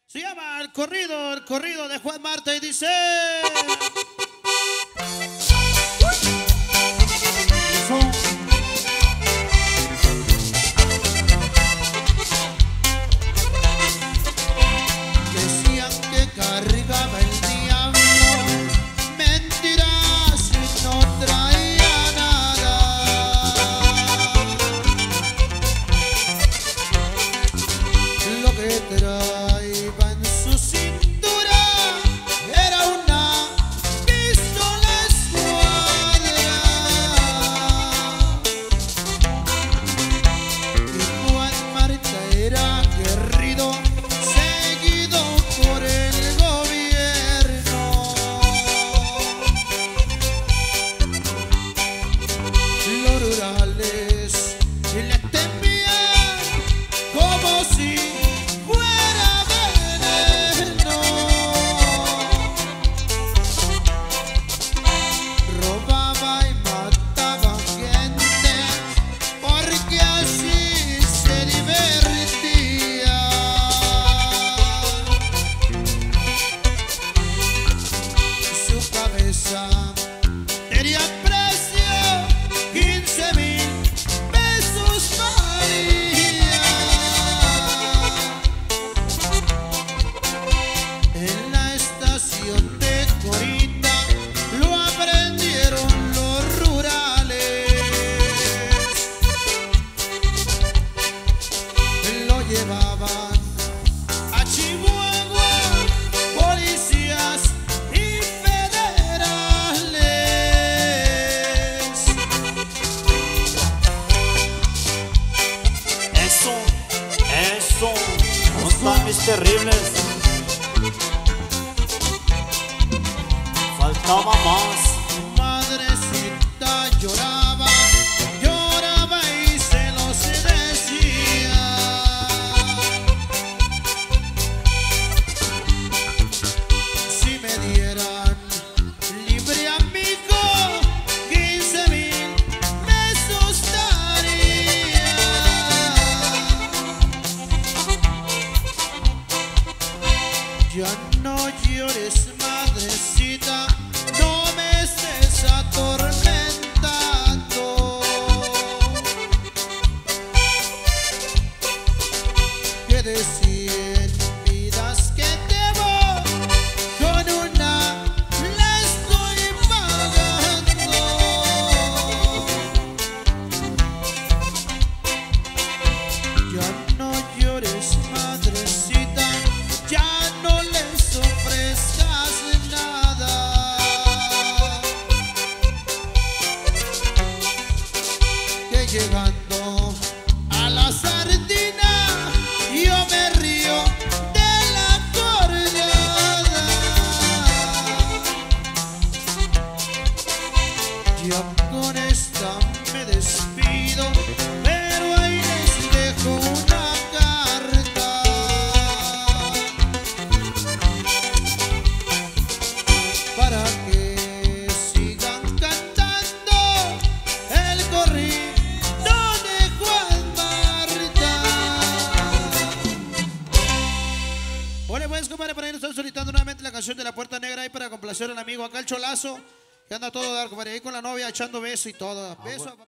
Se llama el corrido de Juan Marta y dice... Decían que cargaba el diablo, mentiras, no traía nada. Lo que traía en su cintura era una pistola escuadra. Y Juan Marta era aguerrido, seguido por el gobierno. Los rurales le temían como si fuera veneno. Robaba y mataba gente porque así se divertía. Su cabeza tenía precio 15,000 pesos valía. En la estación de Corinda lo aprendieron los rurales. Lo llevaban a Chihuahua policías y federales. Eso, no están mis terribles. Faltaba más. Madrecita lloraba, lloraba y se los decía. Si me dieran libre amigo, 15,000 pesos daría. Ya no llores, madrecita, no me estés atormentando. Que de 100 vidas que debo, con una la estoy pagando. Ya no llores, madrecita, ya no les ofrezcas nada. Que llegando a la sardina yo me río de la cordiada. Ya con esta me despido, pero ahí les dejo una carta para que sigan cantando el corrido de Juan Marta. Hola pues, compadre, por ahí nos están solicitando nuevamente la canción de La Puerta Negra ahí para complacer al amigo acá el Cholazo, que anda todo dar, compadre, ahí con la novia echando beso y todo. Beso.